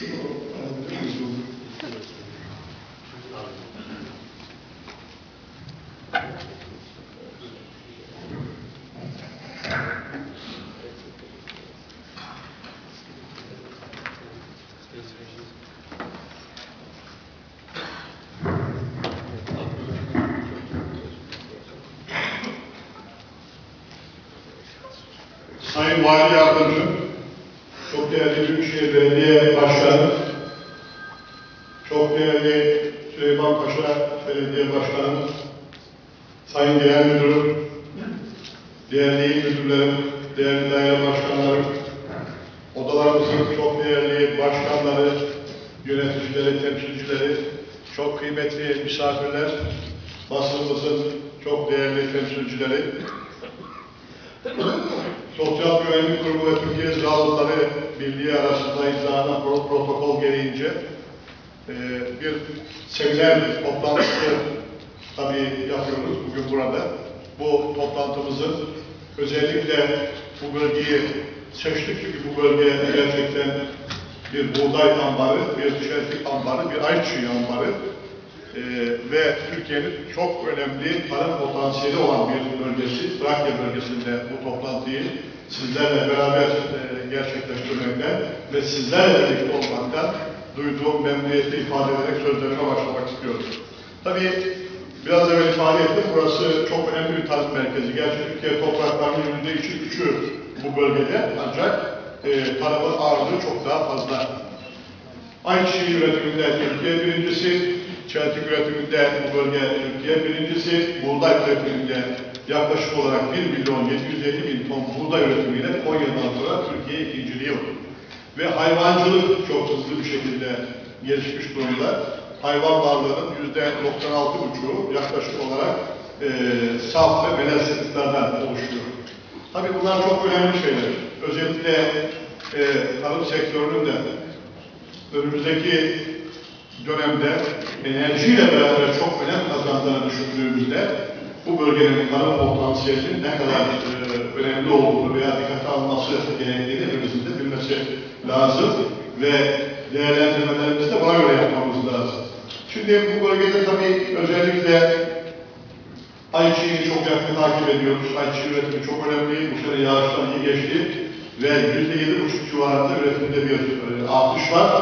Sayın Vali Yardımcı, çok değerli Büyükşehir Belediye Başkanı, çok değerli Süleyman Paşa Belediye Başkanı, Sayın Genel Müdürüm, değerli il müdürlerim, değerli daire başkanlarım, odalarımızın çok değerli başkanları, yöneticileri, temsilcileri, çok kıymetli misafirler, basınımızın çok değerli temsilcileri, Sosyal Güvenlik Kurumu ve Türkiye Zabıtları Birliği arasında imzalanan protokol gereğince bir seminer toplantısı tabii yapıyoruz bugün burada. Bu toplantımızın özellikle bu bölgeyi seçtik çünkü bu bölge gerçekten bir buğday ambarı, bir çeltik ambarı, bir ayçiçeği ambarı ve Türkiye'nin çok önemli tarım potansiyeli olan bir bölgesi, Trakya bölgesinde bu toplantıyı sizlerle beraber gerçekleştirmekten ve sizlerle birlikte olmaktan duyduğum memnuniyeti ifade ederek sözlerime başlamak istiyorum. Tabii biraz evvel ifade ettim, burası çok önemli bir tarım merkezi. Gerçi Türkiye topraklarının %3'ü bu bölgede ancak tarımın ağırlığı çok daha fazla. Ayçiçeği üretiminde Türkiye birincisi, çeltik üretiminde bu bölge Türkiye birincisi, buğday üretiminde yaklaşık olarak 1.750.000 ton buğday üretimiyle Konya'dan sonra Türkiye ikinciliği oldu. Ve hayvancılık çok hızlı bir şekilde gelişmiş durumda. Hayvan varlığının %96,5'u yaklaşık olarak saf ve melez sınıflardan oluşuyor. Tabii bunlar çok önemli şeyler. Özellikle tarım sektörünün de önümüzdeki dönemde enerjiyle beraber çok önem kazandığını düşündüğümüzde bu bölgenin tarım potansiyelinin ne kadar önemli olduğunu veya dikkate alınması gerektiğini hepimizin de bilmesi lazım ve değerlendirmelerimizi de buna göre yapmamız lazım. Şimdi bu bölgede tabii özellikle ayçiçeğini çok yakın takip ediyoruz. Ayçiçeği üretimi çok önemli. Bu sene yağışlar iyi geçti ve %7,5 civarında üretimde bir artış var.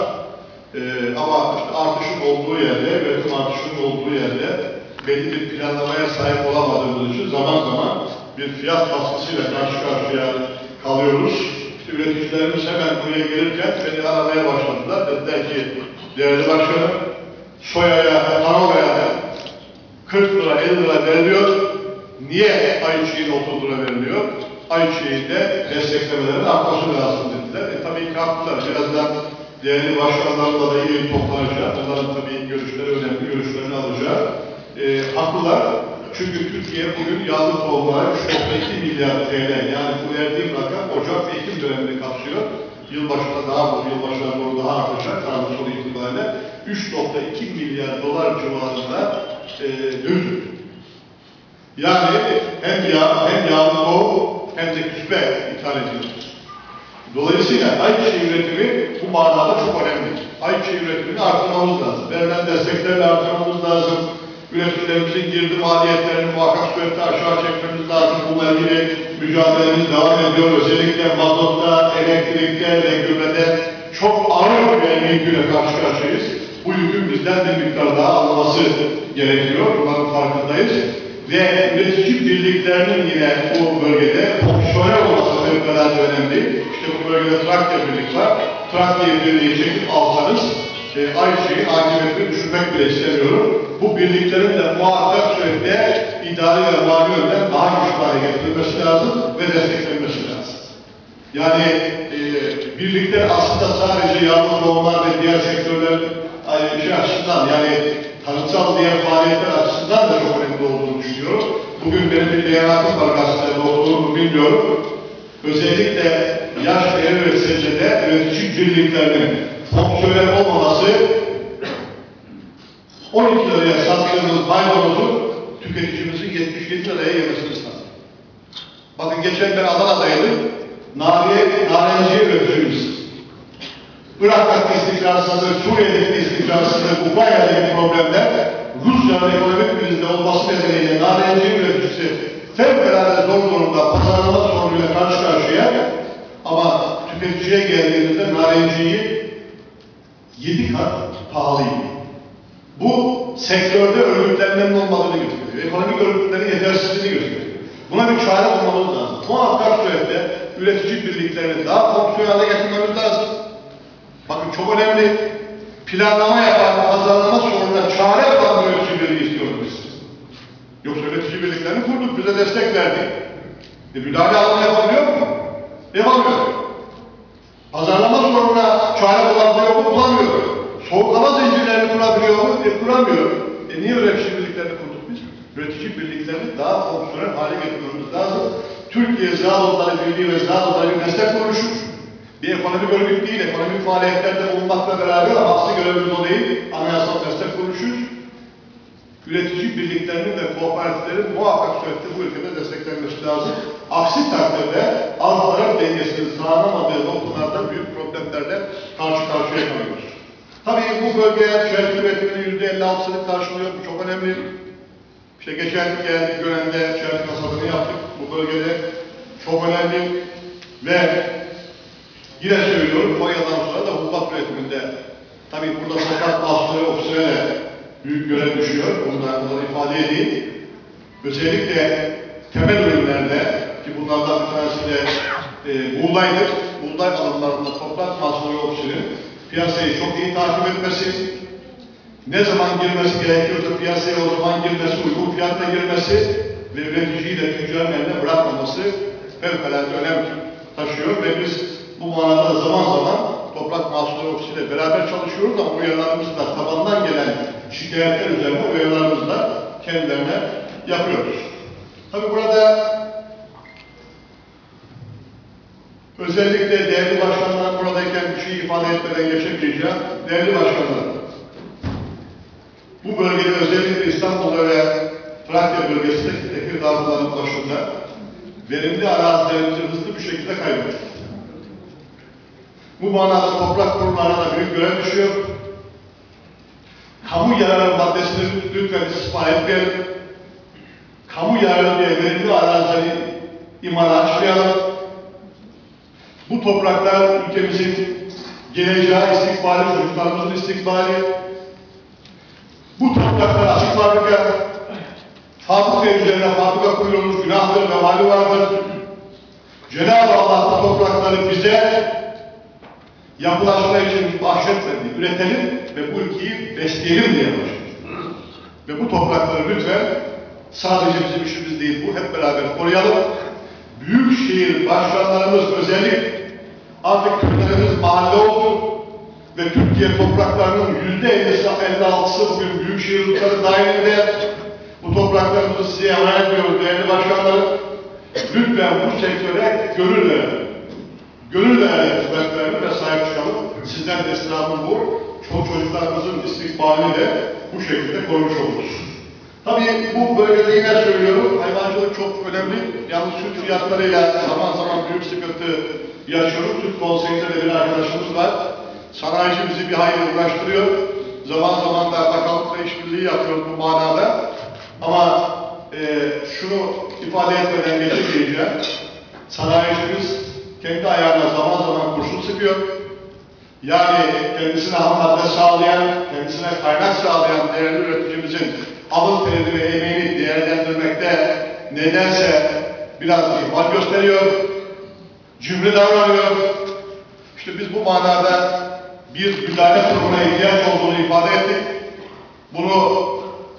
Ama işte artışın olduğu yerde, üretim artışının olduğu yerde belli bir planlamaya sahip olamadığımız için zaman zaman bir fiyat baskısıyla karşı karşıya kalıyoruz. İşte üreticilerimiz hemen buraya gelirken beni aramaya başladılar. Dediler ki, değerli başkanım, soyaya, kanolaya 40 lira, 50 lira veriliyor. Niye ayçiçeğine 30 lira veriliyor? Ayçiçeğinde desteklemelerin artması lazım dediler. Tabii ki haklılar. Birazdan değerli başkanlarla da ilgili toplanacağım. Onların tabii görüşleri önemli, görüşlerini alacağım. Haklılar. Çünkü Türkiye bugün yağlı tohumlara 3.2 milyar TL, yani bu verdiğim rakam Ocak ve Ekim dönemini kapsıyor. Yılbaşında yılbaşına doğru daha artacak, Aralık sonu itibariyle 3.2 milyar dolar civarında döviz. Yani hem yağlı tohum hem de küspe ithal ediyoruz. Dolayısıyla ayçiçeği üretimi bu manada çok önemli. Ayçiçeği üretimini artırmamız lazım. Verilen desteklerle artırmamız lazım. Üreticilerimizin girdi maliyetlerini muhakkak surette aşağı çekmemiz lazım. Bununla ilgili mücadelemiz devam ediyor. Özellikle mazotta, elektrikte ve gübrede çok ağır bir yüküyle karşı karşıyayız. Bu yükün bizden bir miktar daha alınması gerekiyor. Bunların farkındayız. Ve üretici birliklerinin yine bu bölgede fonksiyonel olması fevkalade önemli. İşte bu bölgede Trakya Birlik var. Trakya Birliği çekip alsanız ayçiçeğin akıbetini düşürmek bile istemiyorum. Bu birliklerin de muhakkak sürekli idari ve mali yönden daha güçlü hale getirilmesi lazım ve desteklenmesi lazım. Yani birlikler aslında sadece yalnız tohumlar ve diğer sektörler açısından, yani tarımsal diğer faaliyetler açısından da çok önemli olduğunu düşünüyorum. Bugün benim bir beyanatım var gazetede olduğunu bilmiyorum. Özellikle yaş değeri ve secdede üretici birliklerinin fonksiyonel olmaması 12 liraya sattığımız maydanozun tüketicimizin 77 liraya yemesini sağlar. Bakın geçen ben Adana'daydım. Narenciye üreticimiz. Irak'taki istikrarsızlık, Suriye'deki istikrarsızlık, Ukrayna'daki problemler, Rusya'nın ekonomik krizde olması nedeniyle narenciye üreticisi fevkalade zor durumda pazarlama sorunuyla karşı karşıya, ama tüketiciye geldiğimizde narenciyi 7 kat pahalıydı. Bu sektörde örgütlenmenin olmadığını gösteriyor. Ekonomik örgütlerin yetersizliğini gösteriyor. Buna bir çare bulmamız lazım. Muhakkak surette üretici birliklerini daha fonksiyonel getirmemiz lazım. Bakın çok önemli. Planlama yapan, pazarlama sorununa çare yapan üretici birliği istiyoruz biz. Yoksa üretici birliklerini kurduk, bize destek verdik. Müdahale alanı yapabiliyor mu? Yapamıyor. Pazarlama sorununa çare bulabiliyor mu? Bulamıyor. Soğuk hava zincirlerini kurabiliyor mu? Kuramıyor. Niye üretici birliklerini kurduk biz? Üretici birliklerini daha fonksiyonel hale getirmemiz lazım. Türkiye Ziraat Odaları Birliği ve Ziraat Odaları bir meslek kuruluşu. Bir ekonomik örgüt değil, ekonomik faaliyetlerde bulunmakla beraber asli görevimiz o değil. Anayasal meslek kuruluşuyuz. Üretici birliklerinin ve kooperatiflerin muhakkak surette bu ülkede desteklenmesi lazım. Aksi takdirde arz talep dengesinin sağlanamadığı noktalarda büyük problemlerle karşı karşıya kalıyoruz. Tabii bu bölge çeltik üretiminin %56'sını karşılıyor. Bu çok önemli. İşte geçen geldik Gören'de çeltik hasadını yaptık. Bu bölgede çok önemli ve yine söylüyorum, Konya'dan sonra da hububat üretiminde tabii burada toprak mahsulleri ofisine de büyük görev düşüyor. Bunları ifade edeyim. Özellikle temel ürünlerde ki bunlardan bir tanesi de buğdaydır. Buğday alımlarında toprak mahsulleri ofisinin piyasayı çok iyi takip etmesi, ne zaman girmesi gerekiyorsa piyasaya o zaman girmesi, uygun fiyatla girmesi ve üreticiyi de tüccarın eline bırakmaması fevkalade önem taşıyor ve biz bu manada zaman zaman Toprak Mahsulleri Ofisi'yle beraber çalışıyoruz ama uyarılarımızı da tabandan gelen şikayetler üzerine uyarılarımızı da kendilerine yapıyoruz. Tabii burada özellikle değerli başkanlar buradayken bir şey ifade etmeden geçemeyeceğim. Değerli başkanlar, bu bölgede özellikle İstanbul'da ve Trakya bölgesindeki Tekirdağ Dağı'nın başında verimli arazilerimizi hızlı bir şekilde kaybettik. Bu manada toprak kurumlarına da büyük görev düşüyor. Kamu yararı maddesini lütfen istismar etmeyelim. Kamu yararı diye verimli arazileri imara açmayalım. Bu topraklar ülkemizin geleceği istikbali, çocuklarımızın istikbali. Bu topraklar açık fabrika üzerine fabrika kurulmuş günahtır ve vebali vardır. Cenab-ı Allah bu toprakları bize yapılaşma için bahşetmedi. Üretelim ve bu ülkeyi besleyelim diye başladık. Ve bu toprakları lütfen sadece bizim işimiz değil, bu hep beraber koruyalım. Büyükşehir başkanlarımız özellikle artık Kürtlerimiz mahalle oldu ve Türkiye topraklarının %56'sı bugün büyükşehir hukukları dahilinde. Bu topraklarımızı size emanet ediyoruz değerli başkanlarım. Lütfen bu sektöre gönül verelim. Gönül vererek hizmet verelim ve sahip çıkalım. Sizden de istirhamım bu. Çocuklarımızın istikbalini de bu şekilde korumuş oluruz. Tabii bu bölgede yine söylüyorum, hayvancılık çok önemli. Yalnız süt fiyatlarıyla zaman zaman büyük sıkıntı yaşıyoruz. Süt konseyinde de bir arkadaşımız var. Sanayici bizi bir hayli uğraştırıyor. Zaman zaman da bakanlıkla işbirliği yapıyoruz bu manada. Ama şunu ifade etmeden geçemeyeceğim. Sanayicimiz kendi ayağına zaman zaman kurşun sıkıyor. Yani kendisine ham madde sağlayan, kendisine kaynak sağlayan değerli üreticimizin alın terini ve emeğini değerlendirmekte nedense biraz ihmal gösteriyor, cimri davranıyor. İşte biz bu manada bir müdahale kurumuna ihtiyaç olduğunu ifade ettik. Bunu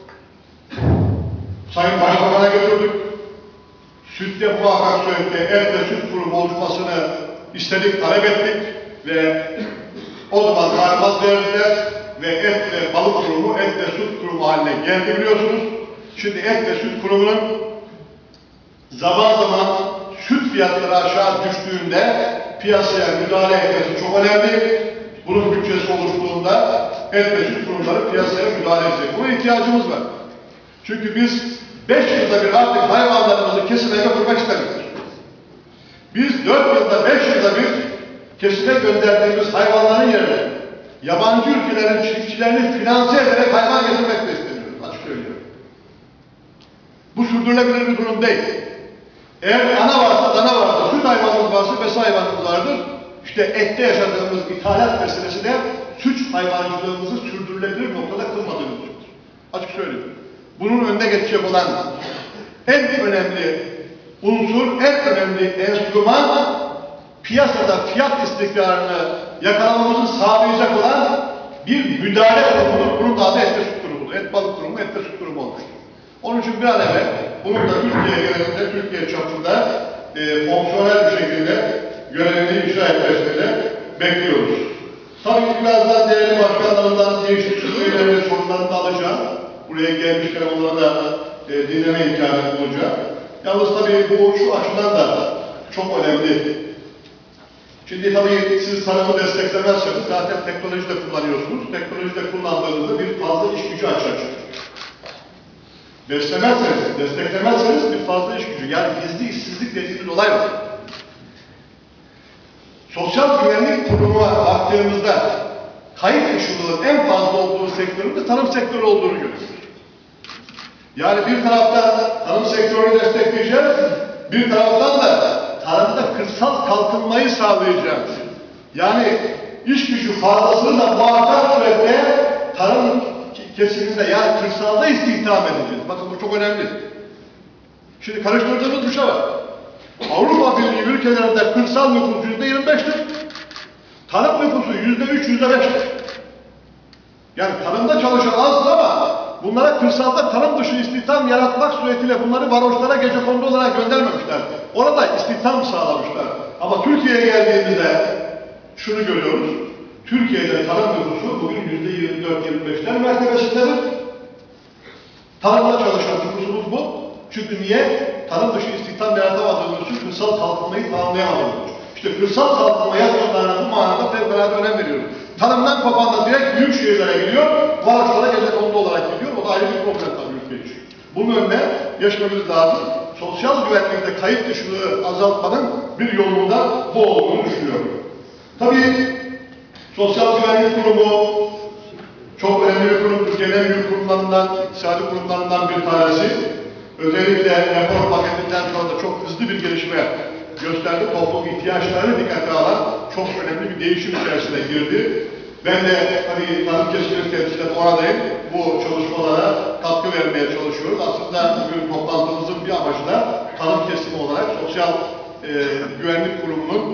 Sayın Başbakan'a götürdük. Sütte muhakkak surette et ve süt kurumu oluşmasını istedik, talep ettik ve o zaman talimat verdiler ve et ve balık kurumu, et ve süt kurumu haline geldi biliyorsunuz. Şimdi et ve süt kurumunun zaman zaman süt fiyatları aşağı düştüğünde piyasaya müdahale etmesi çok önemli. Bunun bütçesi oluştuğunda et ve süt kurumları piyasaya müdahale edecek. Buna ihtiyacımız var. Çünkü biz 5 yılda bir artık hayvanlarımızı kesime götürmek istemiyoruz. Biz 4 yılda, 5 yılda bir kesime gönderdiğimiz hayvanların yerine yabancı ülkelerin çiftçilerini finanse ederek hayvan getirmek de istemiyoruz. Açık söylüyorum. Bu sürdürülebilir bir durum değil. Eğer ana varsa, dana varsa, süt hayvanımız varsa, besi hayvanımız vardır. İşte ette yaşadığımız ithalat meselesi de süt hayvancılığımızı sürdürülebilir noktada kılmadığımızdır. Açık söylüyorum. Bunun önüne geçecek olan en önemli unsur, en önemli enstrüman piyasada fiyat istikrarını yakalamamızı sağlayacak olan bir müdahale kurumudur. Bunun da adı ette süt kurumudur. Et balık kurumu, ette süt kurumu olmuştur. Onun için bir an evvel bunun da Türkiye genelinde, Türkiye çapında fonksiyonel bir şekilde görevini icra etmesini bekliyoruz. Tabii ki birazdan değerli başkanlarından değişik söylemleri, sorularını da alacağım. Buraya gelmişken onlara da dinleme imkanı bulacak. Yalnız tabii bu şu açıdan da çok önemli. Şimdi tabii siz tarımı desteklemezseniz zaten teknoloji de kullanıyorsunuz. Teknoloji de kullandığınızda bir fazla iş gücü açığa çıkıyor. Beslemezseniz, desteklemezseniz bir fazla iş gücü. Yani gizli işsizlik dediğimiz olay var. Sosyal Güvenlik Kurumu'na baktığımızda kayıt dışılığın en fazla olduğu sektörün de tarım sektörü olduğunu görüyoruz. Yani bir taraftan tarım sektörünü destekleyeceğiz, bir taraftan da tarımda kırsal kalkınmayı sağlayacağız. Yani iş gücü fazlasını da muhakkak surette tarım kesiminde, yani kırsalda istihdam edeceğiz. Bakın bu çok önemli. Şimdi karıştırdığımız bir şey var. Avrupa Birliği ülkelerinde kırsal nüfus %25'tir. Tarım nüfusu %3, %5'tir. Yani tarımda çalışan azdır ama bunlara kırsalda tarım dışı istihdam yaratmak suretiyle bunları varoşlara gecekondu olarak göndermemişler. Orada istihdam sağlamışlar. Ama Türkiye'ye geldiğimizde şunu görüyoruz. Türkiye'de tarım nüfusu bugün %24-25'ler mertebesindedir. Tarımda çalışan nüfusumuz bu. Çünkü niye? Tarım dışı istihdam yaratamadığımız için kırsal kalkınmayı tamamlayamadığımız için. İşte kırsal kalkınma yatırımlarına bu manada fevkalade önem veriyoruz. Tarımdan kopan da direkt büyük şehirlere gidiyor, varoşlara gecekondu olarak gidiyor. O da ayrı bir problem tabii ülke için. Bunun önüne geçmemiz lazım. Sosyal güvenlikte kayıt dışılığı azaltmanın bir yolunda bu olduğunu düşünüyorum. Tabii Sosyal Güvenlik Kurumu çok önemli bir kurum. Türkiye'nin en büyük kurumlarından, iktisadi kurumlarından bir tanesi. Özellikle reform paketinden sonra da çok hızlı bir gelişme gösterdi. Toplum ihtiyaçlarını dikkate alan çok önemli bir değişim içerisine girdi. Ben de tabii tarım kesiminin temsilen oradayım. Bu çalışmalara katkı vermeye çalışıyoruz. Aslında bugün toplantımızın bir amacı da tarım kesimi olarak Sosyal Güvenlik Kurumu'nun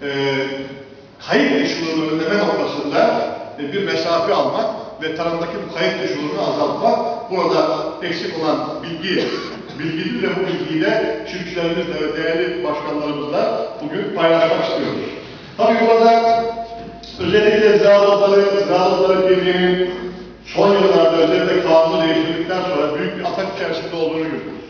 kayıt dışılığını önleme noktasında bir mesafe almak ve tarımdaki bu kayıt dışılığını azaltmak. Burada eksik olan bilgidir ve bu bilgiyi de çiftçilerimizle ve değerli başkanlarımızla bugün paylaşmak istiyoruz. Tabii burada özellikle Ziraatları Birliği'nin son yıllarda özellikle kanunu değiştirdikten sonra büyük bir atak içerisinde olduğunu görüyoruz.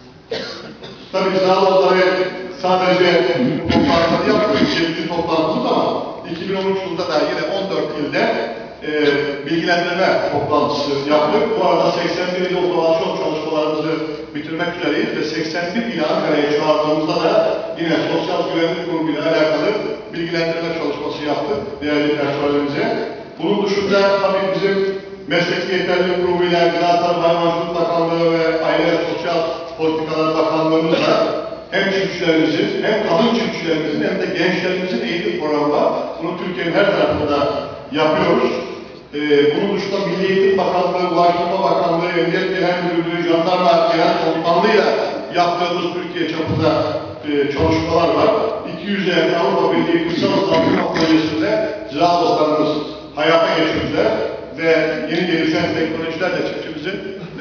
Tabii Ziraatları sadece toplantıları yapmıyoruz, 7. toplantımız ama 2013 yılında da yine 14 ilde bilgilendirme toplantısı yaptık. Bu arada 81 il otomasyon çalışmalarımızı bitirmek üzereyiz ve 81 il Ankara'ya çağırdığımızda da yine Sosyal Güvenlik Kurumu ile alakalı bilgilendirme çalışması yaptık değerli personelimize. Bunun dışında tabii bizim Mesleki Yeterlilik Kurumu ile Gıda Tarım Hayvancılık Bakanlığı ve Aile ve Sosyal Politikalar Bakanlığımızla hem çiftçilerimizin, hem kadın çiftçilerimizin hem de gençlerimizin eğitim programı var. Bunu Türkiye'nin her tarafında yapıyoruz. Bunun dışında Milli Eğitim Bakanlığı, Ulaştırma Bakanlığı, Emniyet Genel Müdürlüğü, Jandarma Genel Komutanlığı'yla yaptığımız Türkiye çapında çalışmalar var. 200'e yakın Avrupa Birliği Kırsal Kalkınma Projesi'nde ziraat odalarımız hayata geçirdiler ve yeni gelişen teknolojilerle çiftçimizin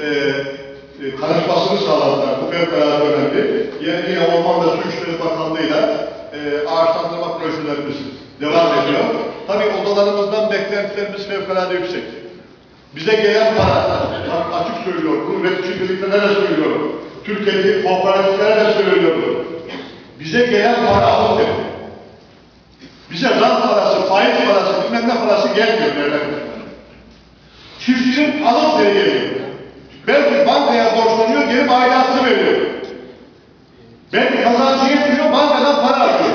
tanışmasını sağladılar. Bu fevkalade önemli. Yine Orman ve Su İşleri Bakanlığı'yla ağaçlandırma projelerimiz devam ediyor. Tabii odalarımızdan beklentilerimiz fevkalade yüksek. Bize gelen para, açık söylüyorum, bunu üretici birliklere de söylüyorum, Türkiye'deki kooperatiflere de söylüyorum. Bize gelen para alın dedi. Bize rant parası, faiz parası, bilmem ne parası gelmiyor devletten. Çiftçinin alın teri geliyor. Belki bankaya borçlanıyor, geri aidatını veriyor. Belki kazancı yetmiyor, bankadan para alıyor.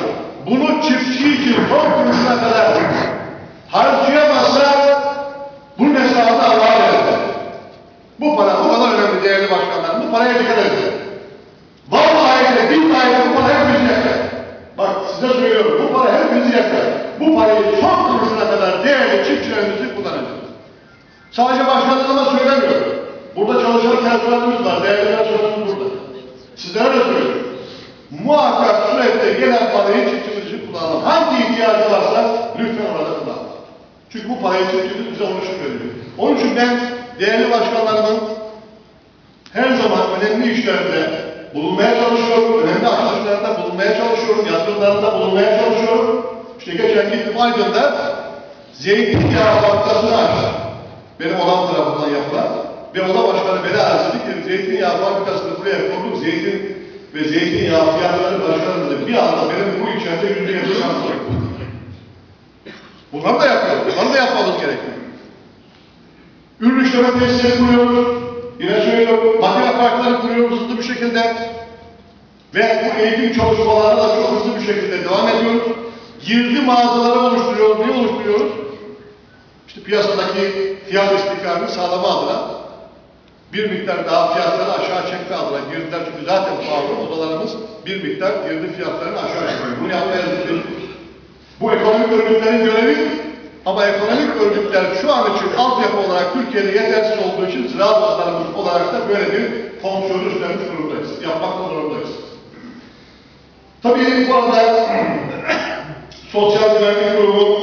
bunu çiftçi için son kuruşuna kadar harcayamazsa bunun hesabını Allah'a verir. Bu para bu kadar önemli değerli başkanlar. Bu paraya dikkat edin. Vallahi de billahi de bu para hepimizi yakar. Bak size söylüyorum, bu para hepimizi yakar. Bu parayı son kuruşuna kadar değerli çiftçilerimizi kullanacağız. Sadece başkanlığıma söylemiyorum. Burada çalışan personelimiz var, değerli personelimiz burada. Sizlere de söylüyorum. Muhakkak sürekli gelen parayı çiftçimiz için kullanalım. Hangi ihtiyacı varsa lütfen orada kullanalım. Çünkü bu parayı çiftçimiz bize oluşum veriyor. Onun için ben değerli başkanlarımın her zaman önemli işlerinde bulunmaya çalışıyorum, önemli açılışlarında bulunmaya çalışıyorum, yatırımlarında bulunmaya çalışıyorum. İşte geçen gittim Aydın'da zeytinyağı fabrikasını açtım. Benim odam tarafından yapılan ve oda başkanı beni arz etti ki zeytinyağı fabrikasını buraya kurduk, zeytin ve zeytinyağı fiyatları başkanı dedi. Bir anda benim bu içeride %70 şans var. Bunları da yapıyoruz, bunları da yapmamız gerekiyor. Ürün işleme tesisleri kuruyoruz. Yine söylüyorum, makine parkları kuruyoruz hızlı bir şekilde. Ve bu eğitim çalışmalarına da çok hızlı bir şekilde devam ediyoruz. Girdi mağazaları oluşturuyoruz. Niye oluşturuyoruz? İşte piyasadaki fiyat istikrarını sağlama adına bir miktar daha fiyatları aşağı çekme adına girdiler. Çünkü zaten pahalı odalarımız bir miktar girdi fiyatlarını aşağı çekiyor. Bunu yapmaya çalışıyoruz. Bu ekonomik örgütlerin görevi. Ama ekonomik örgütler şu an için altyapı olarak Türkiye'de yetersiz olduğu için ziraat odalarımız olarak da böyle bir fonksiyonu üstlenmiş durumdayız. Yapmakla zorundayız. Tabii bu arada Sosyal Güvenlik Kurumu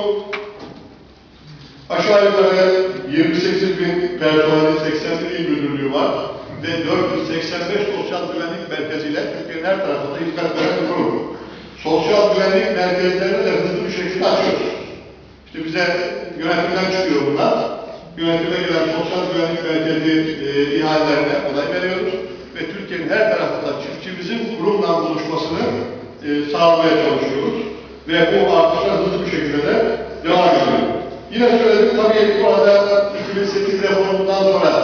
aşağı yukarı 28.000 personeli, 81 il müdürlüğü var ve 485 sosyal güvenlik merkeziyle Türkiye'nin her tarafında hizmet veren bir kurum. Sosyal güvenlik merkezlerini de hızlı bir şekilde açıyoruz. İşte bize yönetimden çıkıyor bunlar. Yönetime gelen sosyal güvenlik merkezi ihalelerine onay veriyoruz. Ve Türkiye'nin her tarafında çiftçimizin kurumla buluşmasını sağlamaya çalışıyoruz. Ve bu artışlar hızlı bir şekilde de devam ediyor. Yine söyledim tabii bu arada 2008 reformundan sonra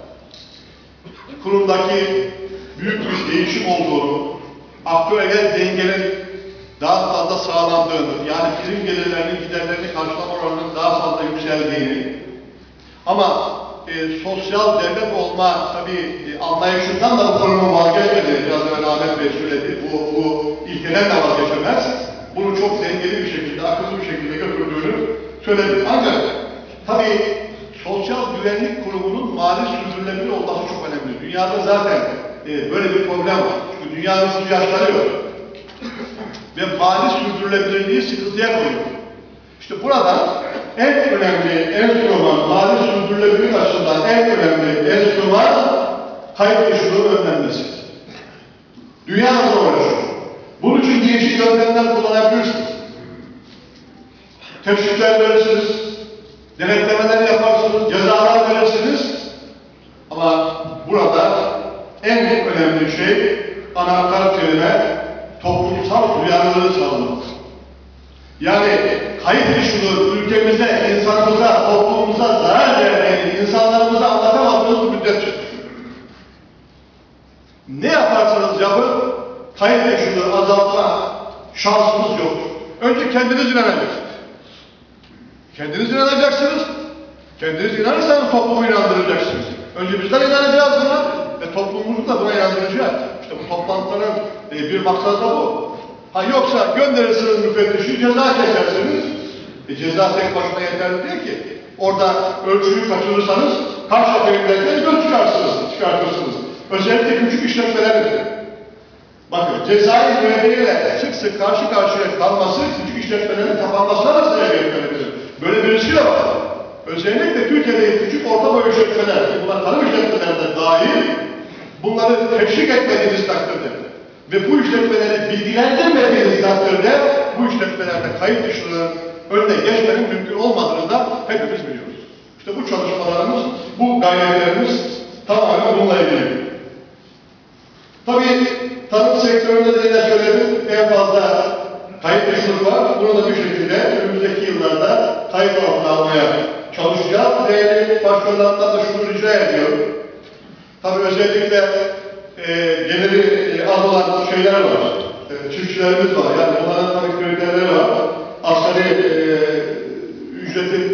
kurumdaki büyük bir değişim olduğunu, aktüel dengenin daha fazla sağlandığını, yani prim gelirlerinin giderlerini karşılama oranının daha fazla yükseldiğini ama sosyal devlet olma tabii anlayışından da bu kurumun vazgeçmediğini, biraz evvel Ahmet Bey söyledi, bu ilkeden de vazgeçemez. Bunu çok dengeli bir şekilde, akıllı bir şekilde götürdüğünü söyledi. Ancak tabii Sosyal Güvenlik Kurumu'nun mali sürdürülebilir olması çok önemli. Dünyada zaten böyle bir problem var. Çünkü dünyanın yaşlanıyor. Ve mali sürdürülebilirliği sıkıntıya koyuyor. İşte burada en önemli enstrüman, mali sürdürülebilirlik açısından en önemli enstrüman kayıt dışılığın önlenmesi. Dünya bunu uğraşıyor. Bunun için değişik yöntemler kullanabilirsiniz. Teşvikler verirsiniz, denetlemeler yaparsınız, cezalar verirsiniz. Ama burada en önemli şey, anahtar kelime, toplumsal duyarlılığı sağlamak. Yani kayıt dışılığı ülkemize, insanımıza, toplumumuza zarar verdiğini insanlarımıza anlatamadığınız müddetçe. Ne yaparsanız yapın, kayıt dışılığı azaltma şansınız yok. Önce kendiniz inanacaksınız. Kendiniz inanacaksınız. Kendiniz inanırsanız toplumu inandıracaksınız. Önce bizler inanacağız buna ve toplumumuzu da buna inandıracağız. İşte bu toplantıların bir maksadı da bu. Ha yoksa gönderirsiniz müfettişi, ceza kesersiniz. Ceza tek başına yeterli değil ki. Orada ölçüyü kaçırırsanız karşı efendilerinden göz çıkartırsınız. Özellikle küçük işletmelerdir. Bakın cezai müeyyideyle sık sık karşı karşıya kalması küçük işletmelerin kapanmasına da sebebiyet verebilir. Böyle bir riski de var. Özellikle Türkiye'deki küçük orta boy işletmeler, bunlar tarım işletmelerinde dahil, bunları teşvik etmediğiniz takdirde ve bu işletmeleri bilgilendirmediğiniz takdirde bu işletmelerde kayıt dışılığının önüne geçmenin mümkün olmadığını da hepimiz biliyoruz. İşte bu çalışmalarımız, bu gayretlerimiz tamamen bununla ilgili. Tabii tarım sektöründe de yine söyledim, en fazla kayıt dışılık var. Bunu da bir şekilde önümüzdeki yıllarda kayıt altına almaya çalışacağız. Değerli başkanlarından da şunu rica ediyorum. Tabii özellikle geliri az olan şeyler var. çiftçilerimiz var. Yani onların tabii kriterleri var. Asgari ücreti